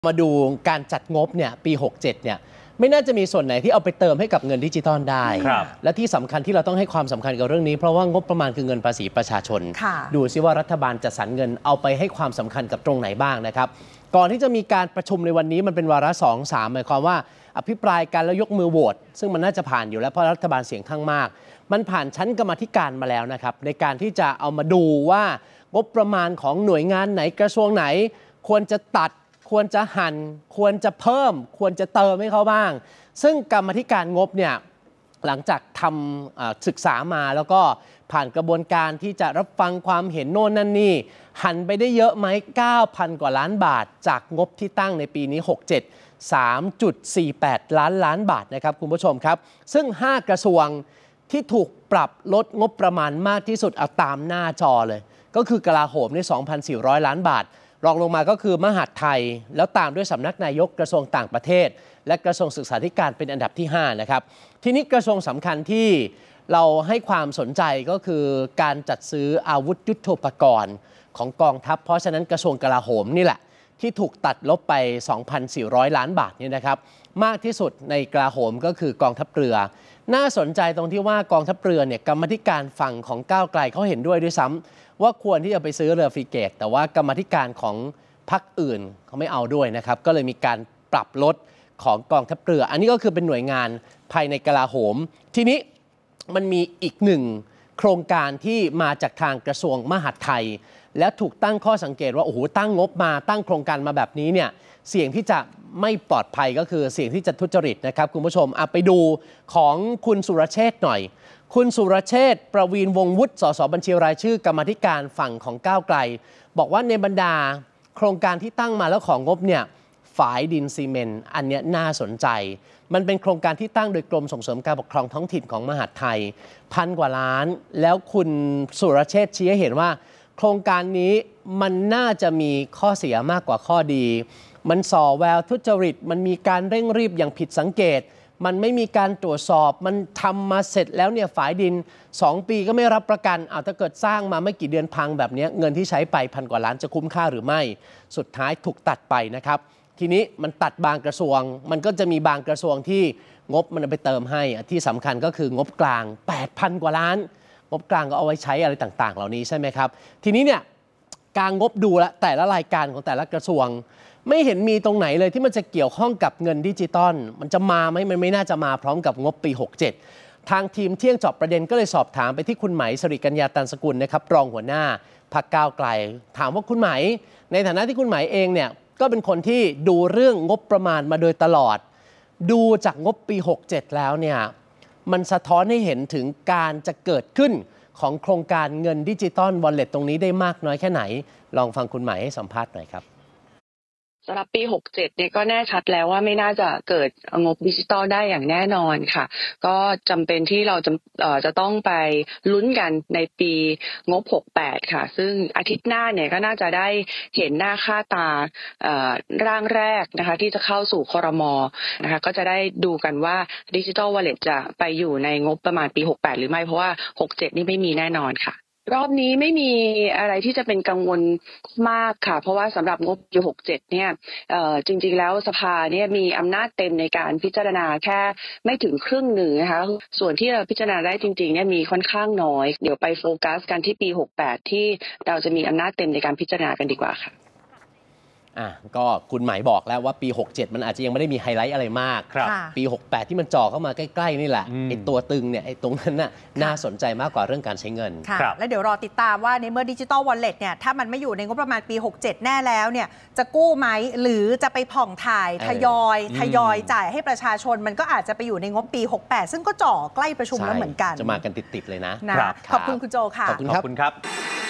มาดูการจัดงบเนี่ยปี 67 เนี่ยไม่น่าจะมีส่วนไหนที่เอาไปเติมให้กับเงินดิจิตอลได้และที่สำคัญที่เราต้องให้ความสำคัญกับเรื่องนี้เพราะว่างบประมาณคือเงินภาษีประชาชนดูซิว่ารัฐบาลจะสรรเงินเอาไปให้ความสำคัญกับตรงไหนบ้างนะครับก่อนที่จะมีการประชุมในวันนี้มันเป็นวาระ 2-3 หมายความว่าอภิปรายกันแล้วยกมือโหวตซึ่งมันน่าจะผ่านอยู่แล้วเพราะรัฐบาลเสียงข้างมากมันผ่านชั้นกรรมาธิการมาแล้วนะครับในการที่จะเอามาดูว่างบประมาณของหน่วยงานไหนกระทรวงไหนควรจะตัดควรจะหั่นควรจะเพิ่มควรจะเติมให้เขาบ้างซึ่งกรรมาธิการงบเนี่ยหลังจากทำศึกษามาแล้วก็ผ่านกระบวนการที่จะรับฟังความเห็นโน่นนั่นนี่หั่นไปได้เยอะไหม 9,000 กว่าล้านบาทจากงบที่ตั้งในปีนี้ 67 3.48 ล้านบาทนะครับคุณผู้ชมครับซึ่ง5กระทรวงที่ถูกปรับลดงบประมาณมากที่สุดเอาตามหน้าจอเลยก็คือกลาโหมใน 2,400 ล้านบาทรองลงมาก็คือมหาดไทยแล้วตามด้วยสำนักนายกกระทรวงต่างประเทศและกระทรวงศึกษาธิการเป็นอันดับที่5นะครับทีนี้กระทรวงสำคัญที่เราให้ความสนใจก็คือการจัดซื้ออาวุธยุทโธปกรณ์ของกองทัพเพราะฉะนั้นกระทรวงกลาโหมนี่แหละที่ถูกตัดลบไป 2,400 ล้านบาทนี่นะครับมากที่สุดในกลาโหมก็คือกองทัพเรือน่าสนใจตรงที่ว่ากองทัพเรือเนี่ยกรรมธิการฝั่งของก้าวไกลเขาเห็นด้วยซ้ำว่าควรที่จะไปซื้อเรือฟริเกตแต่ว่ากรรมธิการของพรรคอื่นเขาไม่เอาด้วยนะครับก็เลยมีการปรับลดของกองทัพเรืออันนี้ก็คือเป็นหน่วยงานภายในกลาโหมทีนี้มันมีอีกหนึ่งโครงการที่มาจากทางกระทรวงมหาดไทยและถูกตั้งข้อสังเกตว่าโอ้โหตั้งงบมาตั้งโครงการมาแบบนี้เนี่ยเสี่ยงที่จะไม่ปลอดภัยก็คือเสี่ยงที่จะทุจริตนะครับคุณผู้ชมไปดูของคุณสุรเชษฐ์หน่อยคุณสุรเชษฐ์ประวีณวงศ์วุฒิสสบัญชีรายชื่อกรรมาธิการฝั่งของก้าวไกลบอกว่าในบรรดาโครงการที่ตั้งมาแล้วของงบเนี่ยฝายดินซีเมนต์อันนี้น่าสนใจมันเป็นโครงการที่ตั้งโดยกรมส่งเสริมการปกครองท้องถิ่นของมหาดไทย1,000 กว่าล้านแล้วคุณสุรเชษฐ์ชี้ให้เห็นว่าโครงการนี้มันน่าจะมีข้อเสียมากกว่าข้อดีมันส่อแววทุจริตมันมีการเร่งรีบอย่างผิดสังเกตมันไม่มีการตรวจสอบมันทำมาเสร็จแล้วเนี่ยฝายดิน2 ปีก็ไม่รับประกันถ้าเกิดสร้างมาไม่กี่เดือนพังแบบนี้เงินที่ใช้ไป1,000 กว่าล้านจะคุ้มค่าหรือไม่สุดท้ายถูกตัดไปนะครับทีนี้มันตัดบางกระทรวงมันก็จะมีบางกระทรวงที่งบมันไปเติมให้ที่สำคัญก็คืองบกลาง 8,000 กว่าล้านงบกลางก็เอาไว้ใช้อะไรต่างๆเหล่านี้ใช่ไหมครับทีนี้เนี่ยการงบดูแลแต่ละรายการของแต่ละกระทรวงไม่เห็นมีตรงไหนเลยที่มันจะเกี่ยวข้องกับเงินดิจิตอลมันจะมาไหมมันไม่น่าจะมาพร้อมกับงบปี 67ทางทีมเที่ยงเจาะประเด็นก็เลยสอบถามไปที่คุณไหมสิริกัญญาตันสกุลนะครับรองหัวหน้าพรรคก้าวไกลถามว่าคุณไหมในฐานะที่คุณไหมเองเนี่ยก็เป็นคนที่ดูเรื่องงบประมาณมาโดยตลอดดูจากงบปี 67แล้วเนี่ยมันสะท้อนให้เห็นถึงการจะเกิดขึ้นของโครงการเงินดิจิตอลวอลเล็ตตรงนี้ได้มากน้อยแค่ไหนลองฟังคุณไหมให้สัมภาษณ์หน่อยครับสำหรับปี 67 เนี่ยก็แน่ชัดแล้วว่าไม่น่าจะเกิดงบดิจิตอลได้อย่างแน่นอนค่ะก็จำเป็นที่เราจะต้องไปลุ้นกันในปีงบ 68 ค่ะซึ่งอาทิตย์หน้าเนี่ยก็น่าจะได้เห็นหน้าค่าตาร่างแรกนะคะที่จะเข้าสู่ครม.นะคะก็จะได้ดูกันว่าดิจิตอลวอลเล็ตจะไปอยู่ในงบประมาณปี 68 หรือไม่เพราะว่า 67 นี่ไม่มีแน่นอนค่ะรอบนี้ไม่มีอะไรที่จะเป็นกังวลมากค่ะเพราะว่าสำหรับงบปี 67 เนี่ยจริงๆแล้วสภาเนี่ยมีอำนาจเต็มในการพิจารณาแค่ไม่ถึงครึ่งหนึ่งนะคะส่วนที่เราพิจารณาได้จริงๆเนี่ยมีค่อนข้างน้อยเดี๋ยวไปโฟกัสกันที่ปี 68 ที่เราจะมีอำนาจเต็มในการพิจารณากันดีกว่าค่ะก็คุณหมายบอกแล้วว่าปี 67 มันอาจจะยังไม่ได้มีไฮไลท์อะไรมากปี 68 ที่มันจ่อเข้ามาใกล้ๆนี่แหละไอ้ตัวตึงเนี่ยไอ้ตรงนั้นน่าสนใจมากกว่าเรื่องการใช้เงินแล้วเดี๋ยวรอติดตามว่าในเมื่อดิจิตอลวอลเล็ตเนี่ยถ้ามันไม่อยู่ในงบประมาณปี 67 แน่แล้วเนี่ยจะกู้ไหมหรือจะไปผ่องถ่ายทยอยจ่ายให้ประชาชนมันก็อาจจะไปอยู่ในงบปี 68 ซึ่งก็จ่อใกล้ประชุมแล้วเหมือนกันจะมากันติดๆเลยนะขอบคุณคุณโจค่ะขอบคุณครับ